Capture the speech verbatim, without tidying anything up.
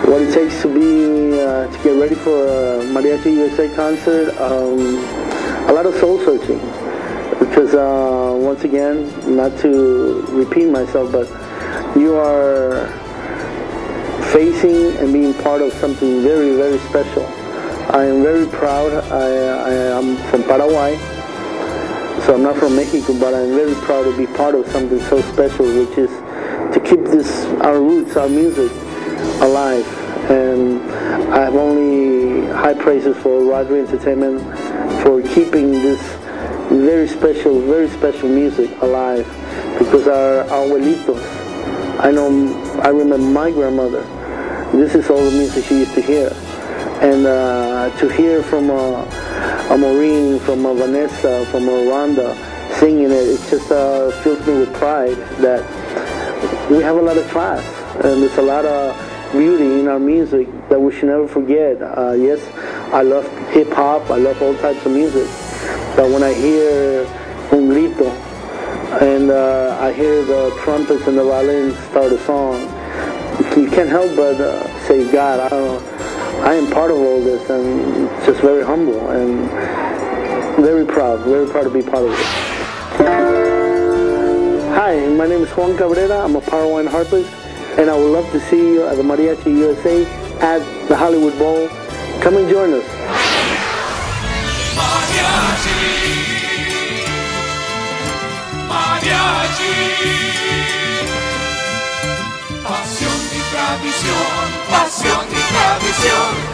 what it takes to be uh, to get ready for a Mariachi U S A concert. Um, a lot of soul searching, because uh, once again, not to repeat myself, but you are facing and being part of something very, very special. I am very proud. I, I am from Paraguay, so I'm not from Mexico, but I'm very proud to be part of something so special, which is to keep this, our roots, our music alive. And I have only high praises for Rodri Entertainment for keeping this very special, very special music alive, because our abuelitos, I know, I remember my grandmother, this is all the music she used to hear. And uh, to hear from a, a Maureen, from a Vanessa, from a Rhonda singing it, it just uh, fills me with pride that we have a lot of class, and there's a lot of beauty in our music that we should never forget. Uh, yes, I love hip-hop, I love all types of music, but when I hear Un Grito and uh, I hear the trumpets and the violins start a song, you can't help but uh, say, God, I don't know, I am part of all this, and just very humble and very proud, very proud to be part of it. Hi, my name is Juan Cabrera. I'm a Paraguayan harpist, and I would love to see you at the Mariachi U S A at the Hollywood Bowl. Come and join us. Mariachi, Mariachi, pasión y tradición, pasión y tradición.